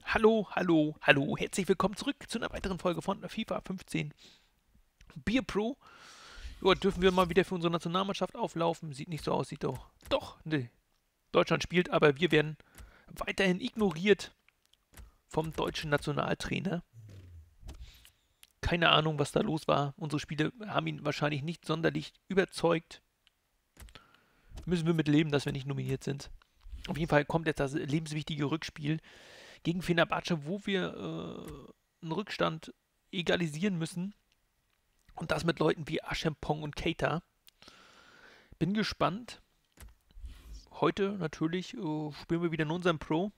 Hallo, hallo, hallo. Herzlich willkommen zurück zu einer weiteren Folge von FIFA 15 Beer Pro. Ja, dürfen wir mal wieder für unsere Nationalmannschaft auflaufen? Sieht nicht so aus, sieht doch. Doch, nee. Deutschland spielt, aber wir werden weiterhin ignoriert vom deutschen Nationaltrainer. Keine Ahnung, was da los war. Unsere Spiele haben ihn wahrscheinlich nicht sonderlich überzeugt. Müssen wir mit leben, dass wir nicht nominiert sind. Auf jeden Fall kommt jetzt das lebenswichtige Rückspiel gegen Fenerbahce, wo wir einen Rückstand egalisieren müssen. Und das mit Leuten wie Aschempong und Keita. Bin gespannt. Heute natürlich spielen wir wieder in unserem Pro.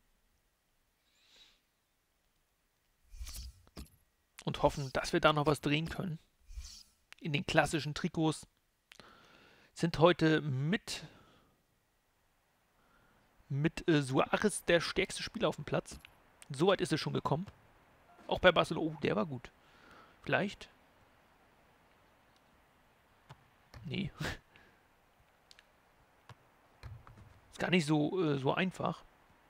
Und hoffen, dass wir da noch was drehen können. In den klassischen Trikots sind heute mit Suarez der stärkste Spieler auf dem Platz. Soweit ist es schon gekommen. Auch bei Barcelona. Oh, der war gut. Vielleicht. Nee. Ist gar nicht so einfach.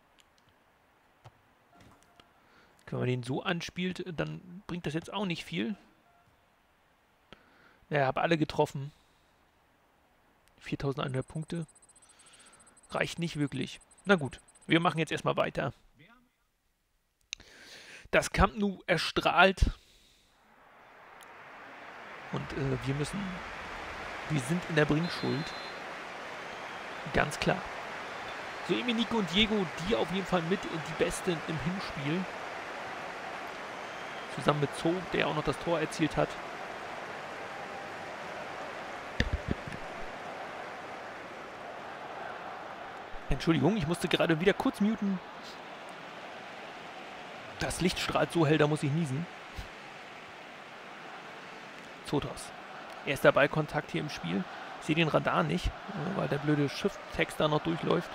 Wenn man den so anspielt, dann bringt das jetzt auch nicht viel. Ja, habe alle getroffen. 4100 Punkte. Reicht nicht wirklich. Na gut, wir machen jetzt erstmal weiter. Das Camp Nou erstrahlt. Und wir sind in der Bringschuld. Ganz klar. So, Emenico und Diego, die auf jeden Fall mit die Besten im Hinspiel. Zusammen mit Zo, der auch noch das Tor erzielt hat. Entschuldigung, ich musste gerade wieder kurz muten. Das Licht strahlt so hell, da muss ich niesen. Zotos. Erster Ballkontakt hier im Spiel. Ich sehe den Radar nicht, weil der blöde Shift-Text da noch durchläuft.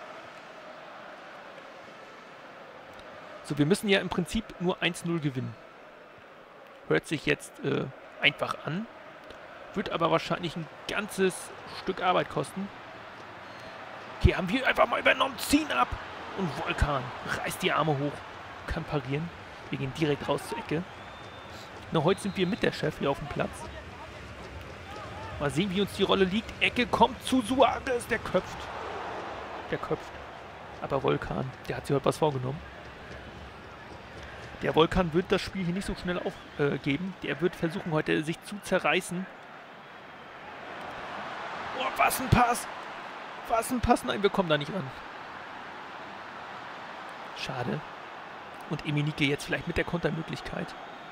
So, wir müssen ja im Prinzip nur 1-0 gewinnen. Hört sich jetzt einfach an. Wird aber wahrscheinlich ein ganzes Stück Arbeit kosten. Okay, haben wir einfach mal übernommen. Ziehen ab. Und Volkan reißt die Arme hoch. Kann parieren. Wir gehen direkt raus zur Ecke. Na, heute sind wir mit der Chef hier auf dem Platz. Mal sehen, wie uns die Rolle liegt. Ecke kommt zu Suarez. Der köpft. Der köpft. Aber Volkan, der hat sich heute was vorgenommen. Der Volkan wird das Spiel hier nicht so schnell aufgeben. Der wird versuchen, heute sich zu zerreißen. Oh, was ein Pass. Was ein Pass. Nein, wir kommen da nicht ran. Schade. Und Emenike jetzt vielleicht mit der Kontermöglichkeit.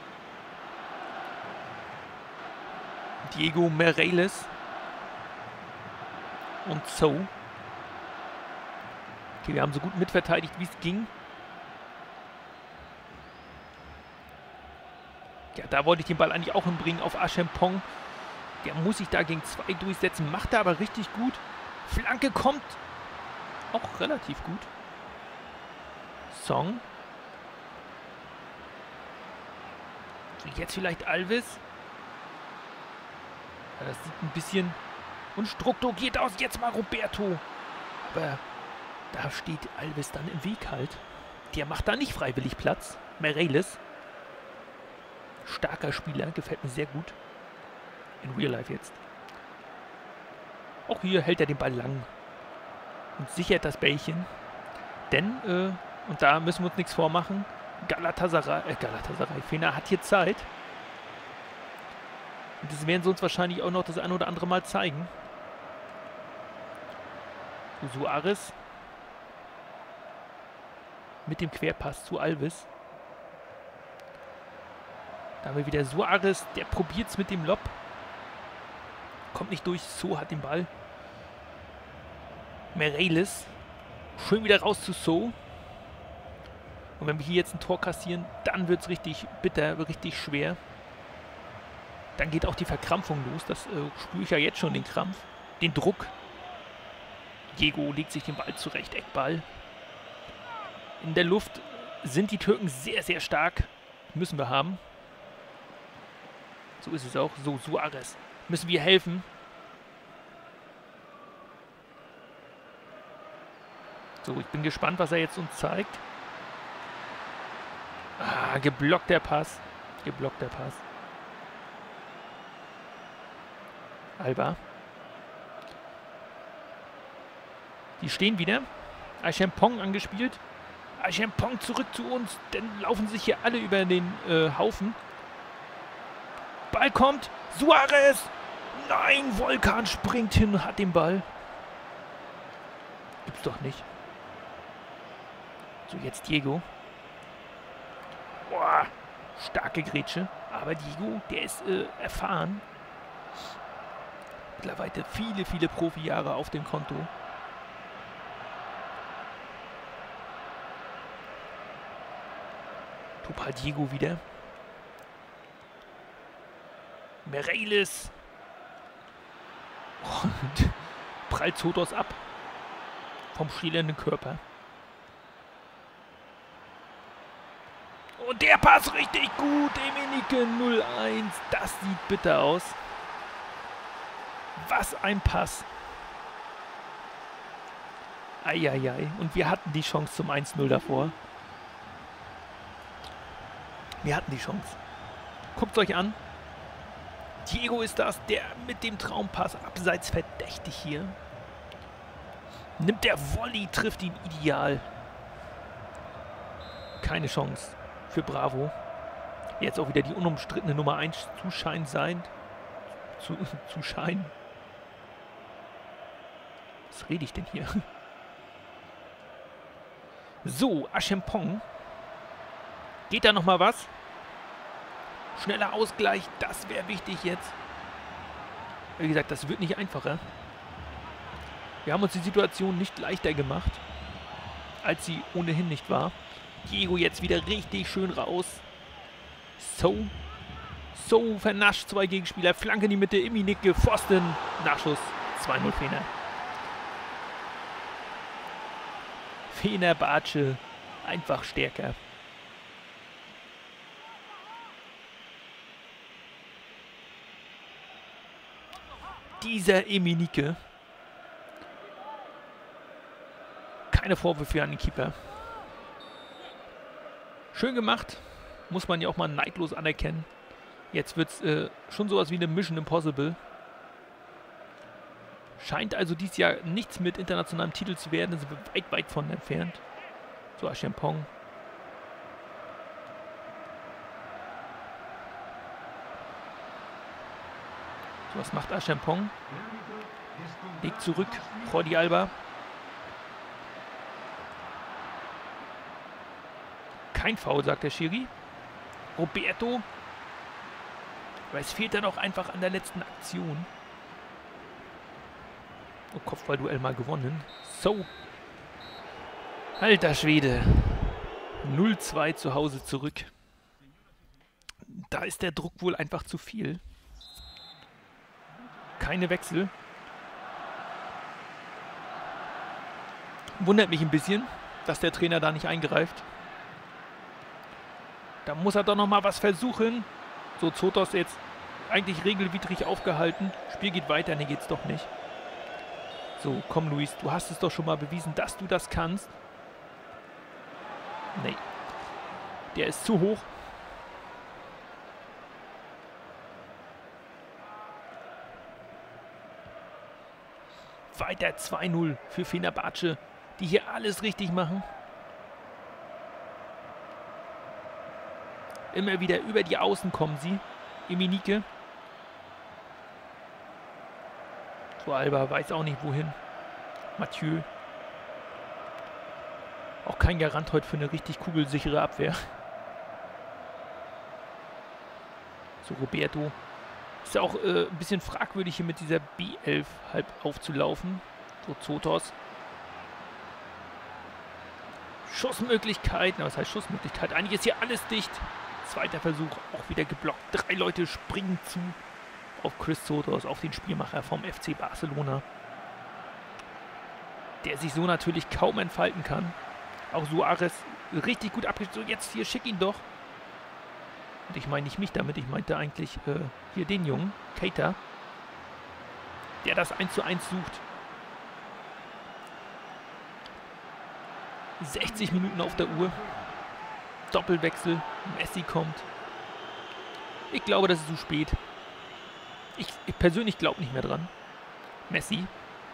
Diego Meirelles. Und So. Okay, wir haben so gut mitverteidigt, wie es ging. Ja, da wollte ich den Ball eigentlich auch hinbringen auf Aschempong. Der muss sich da gegen 2 durchsetzen. Macht er aber richtig gut. Flanke kommt. Auch relativ gut. Song. So, jetzt vielleicht Alves. Ja, das sieht ein bisschen unstrukturiert aus. Jetzt mal Roberto. Aber da steht Alves dann im Weg halt. Der macht da nicht freiwillig Platz. Meirelles. Starker Spieler, gefällt mir sehr gut. In Real Life jetzt. Auch hier hält er den Ball lang. Und sichert das Bällchen. Denn, und da müssen wir uns nichts vormachen, Galatasaray, Fener hat hier Zeit. Und das werden sie uns wahrscheinlich auch noch das ein oder andere Mal zeigen. So, Suarez. Mit dem Querpass zu Alves. Da haben wir wieder Suarez, der probiert es mit dem Lob. Kommt nicht durch, So hat den Ball. Meirelles. Schön wieder raus zu So. Und wenn wir hier jetzt ein Tor kassieren, dann wird es richtig bitter, richtig schwer. Dann geht auch die Verkrampfung los. Das spüre ich ja jetzt schon, den Krampf. Den Druck. Diego legt sich den Ball zurecht, Eckball. In der Luft sind die Türken sehr, sehr stark. Müssen wir haben. So ist es auch. So, Suarez. Müssen wir helfen. So, ich bin gespannt, was er jetzt uns zeigt. Ah, geblockter Pass. Geblockter Pass. Alba. Die stehen wieder. Acheampong angespielt. Acheampong zurück zu uns. Dann laufen sich hier alle über den Haufen. Ball kommt. Suarez. Nein, Volkan springt hin und hat den Ball. Gibt's doch nicht. So, jetzt Diego. Boah, starke Grätsche. Aber Diego, der ist erfahren. Mittlerweile viele, viele Profijahre auf dem Konto. Topal Diego wieder. Meireles. Und prallt Zotos ab. Vom schielenden Körper. Und der Pass richtig gut. Emenike 0-1. Das sieht bitter aus. Was ein Pass. Eieiei. Und wir hatten die Chance zum 1-0 davor. Wir hatten die Chance. Guckt euch an. Diego ist das, der mit dem Traumpass abseits verdächtig hier. Nimmt der Volley, trifft ihn ideal. Keine Chance für Bravo. Jetzt auch wieder die unumstrittene Nummer 1 zu Schein sein. Zu Schein. Was rede ich denn hier? So, Acheampong. Geht da nochmal was? Schneller Ausgleich, das wäre wichtig jetzt. Wie gesagt, das wird nicht einfacher. Wir haben uns die Situation nicht leichter gemacht, als sie ohnehin nicht war. Diego jetzt wieder richtig schön raus. So vernascht zwei Gegenspieler. Flanke in die Mitte, Emenike, Pfosten, Nachschuss, 2-0 Fener. Fenerbahce, einfach stärker. Dieser Emenike. Keine Vorwürfe an den Keeper. Schön gemacht. Muss man ja auch mal neidlos anerkennen. Jetzt wird es schon sowas wie eine Mission Impossible. Scheint also dieses Jahr nichts mit internationalem Titel zu werden. Da sind wir weit, weit von entfernt. So, Acheampong. So, was macht Acheampong? Legt zurück. Jordi Alba. Kein Foul, sagt der Schiri. Roberto. Aber es fehlt dann auch einfach an der letzten Aktion. Oh, Kopfballduell mal gewonnen. So. Alter Schwede. 0-2 zu Hause zurück. Da ist der Druck wohl einfach zu viel. Keine Wechsel. Wundert mich ein bisschen, dass der Trainer da nicht eingreift. Da muss er doch noch mal was versuchen. So, Zotos jetzt eigentlich regelwidrig aufgehalten. Spiel geht weiter. Nee, geht's doch nicht. So, komm Luis, du hast es doch schon mal bewiesen, dass du das kannst. Nee. Der ist zu hoch. Weiter 2-0 für Fenerbahce, die hier alles richtig machen. Immer wieder über die Außen kommen sie. Emenike. So, Alba weiß auch nicht wohin. Mathieu. Auch kein Garant heute für eine richtig kugelsichere Abwehr. So, Roberto. Ist ja auch ein bisschen fragwürdig hier mit dieser B11 halb aufzulaufen. So, Zotos. Schussmöglichkeit. Na, was heißt Schussmöglichkeit? Eigentlich ist hier alles dicht. Zweiter Versuch, auch wieder geblockt. 3 Leute springen zu auf Chris Zotos, auf den Spielmacher vom FC Barcelona. Der sich so natürlich kaum entfalten kann. Auch Suarez richtig gut abgeschlossen. So, jetzt hier, schick ihn doch. Und ich meine nicht mich damit, ich meinte eigentlich hier den Jungen, Keita, der das 1:1 sucht. 60 Minuten auf der Uhr. Doppelwechsel. Messi kommt. Ich glaube, das ist zu spät. Ich persönlich glaube nicht mehr dran. Messi.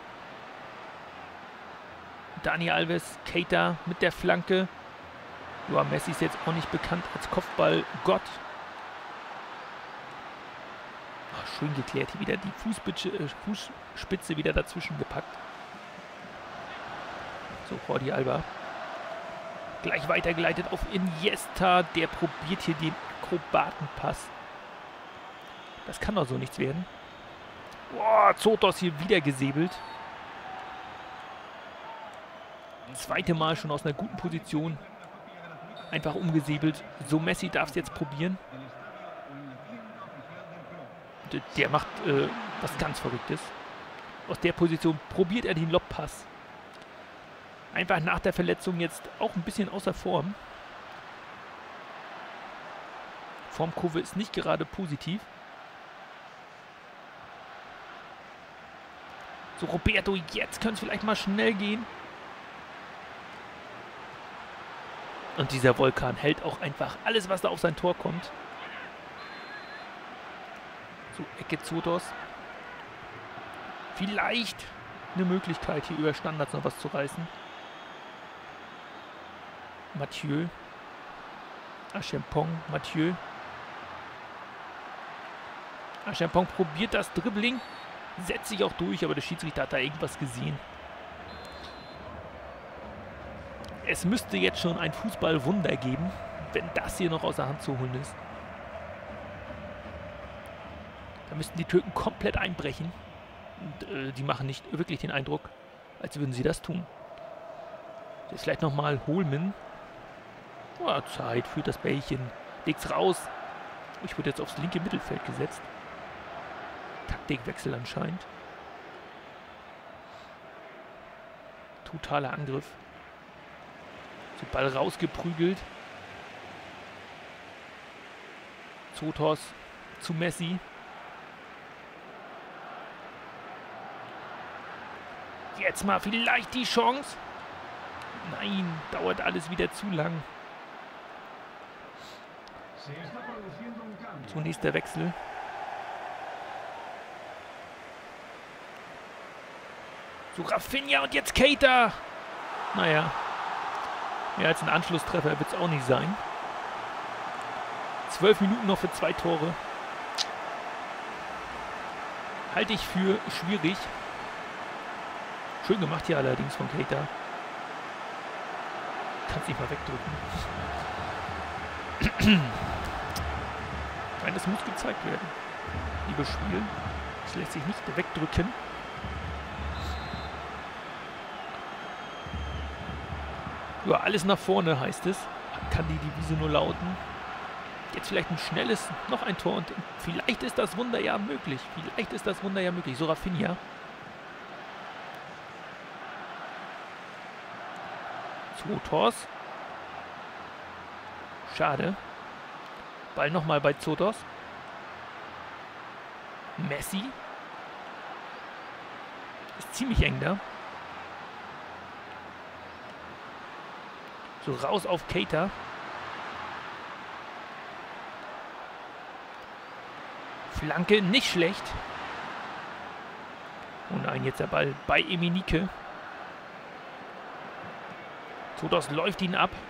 Dani Alves, Keita mit der Flanke. Ja, Messi ist jetzt auch nicht bekannt als Kopfballgott. Oh, schön geklärt. Hier wieder die Fußspitze wieder dazwischen gepackt. So, Jordi Alba. Gleich weitergeleitet auf Iniesta. Der probiert hier den Akrobatenpass. Das kann doch so nichts werden. Boah, Zotos hier wieder gesäbelt. Das zweite Mal schon aus einer guten Position. Einfach umgesäbelt. So, Messi darf es jetzt probieren. Der macht was ganz Verrücktes. Aus der Position probiert er den Lobpass. Einfach nach der Verletzung jetzt auch ein bisschen außer Form. Formkurve ist nicht gerade positiv. So, Roberto, jetzt könnte es vielleicht mal schnell gehen. Und dieser Vulkan hält auch einfach alles, was da auf sein Tor kommt. So, Ecke Zotos. Vielleicht eine Möglichkeit, hier über Standards noch was zu reißen. Mathieu. Acheampong, Mathieu. Acheampong probiert das Dribbling. Setzt sich auch durch, aber der Schiedsrichter hat da irgendwas gesehen. Es müsste jetzt schon ein Fußballwunder geben, wenn das hier noch aus der Hand zu holen ist. Da müssten die Türken komplett einbrechen. Und die machen nicht wirklich den Eindruck, als würden sie das tun. Jetzt vielleicht nochmal Holmen. Oh, Zeit für das Bällchen. Legt's raus. Ich wurde jetzt aufs linke Mittelfeld gesetzt. Taktikwechsel anscheinend. Totaler Angriff. So, Ball rausgeprügelt. Zotos zu Messi. Jetzt mal vielleicht die Chance. Nein, dauert alles wieder zu lang. Zunächst der Wechsel. So, Rafinha und jetzt Keita. Naja. Mehr als ein Anschlusstreffer wird es auch nicht sein. 12 Minuten noch für 2 Tore. Halte ich für schwierig. Schön gemacht hier allerdings von Keita. Kannst nicht mal wegdrücken. Nein, das muss gezeigt werden. Liebes Spiel. Das lässt sich nicht wegdrücken. Ja, alles nach vorne heißt es. Kann die Devise nur lauten. Jetzt vielleicht ein schnelles, noch ein Tor und vielleicht ist das Wunder ja möglich. Vielleicht ist das Wunder ja möglich. So, Rafinha. Zotos. Schade. Ball nochmal bei Zotos. Messi. Ist ziemlich eng da. So, raus auf Keita. Flanke, nicht schlecht. Oh nein, jetzt der Ball bei Emenike. Zotos läuft ihn ab.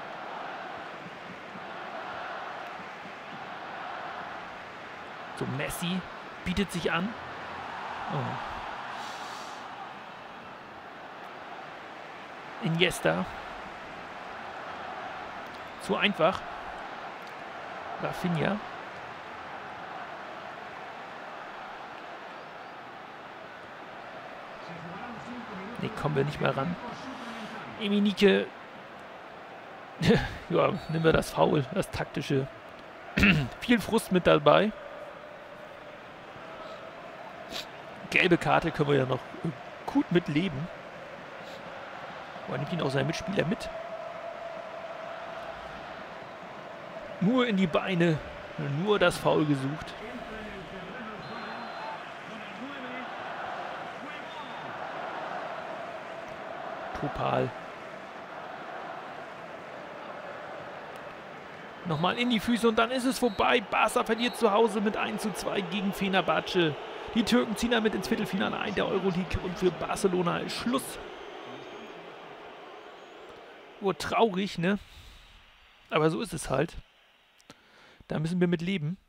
So, Messi bietet sich an. Oh. Iniesta. Zu einfach. Rafinha. Ne, kommen wir nicht mehr ran. Emenike. Ja, nehmen wir das Foul, das taktische. Viel Frust mit dabei. Gelbe Karte können wir ja noch gut mit leben. Aber nimmt ihn auch sein Mitspieler mit. Nur in die Beine, nur das Foul gesucht. Topal. Nochmal in die Füße und dann ist es vorbei. Barca verliert zu Hause mit 1:2 gegen Fenerbahce. Die Türken ziehen damit ins Viertelfinale ein der Euroleague und für Barcelona ist Schluss. Oh, traurig, ne? Aber so ist es halt. Da müssen wir mit leben.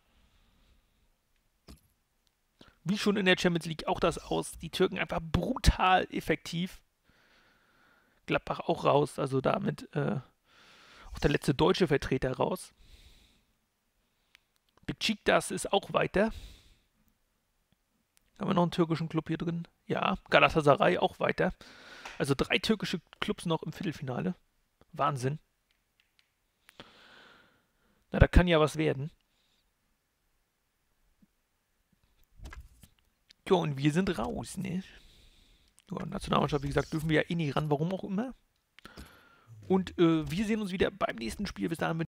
Wie schon in der Champions League auch das aus. Die Türken einfach brutal effektiv. Gladbach auch raus, also damit auch der letzte deutsche Vertreter raus. Besiktas ist auch weiter. Haben wir noch einen türkischen Club hier drin? Ja, Galatasaray auch weiter. Also 3 türkische Clubs noch im Viertelfinale. Wahnsinn. Na, da kann ja was werden. Ja, und wir sind raus, ne? Ja, Nationalmannschaft, wie gesagt, dürfen wir ja eh nie ran, warum auch immer. Und wir sehen uns wieder beim nächsten Spiel. Bis dahin.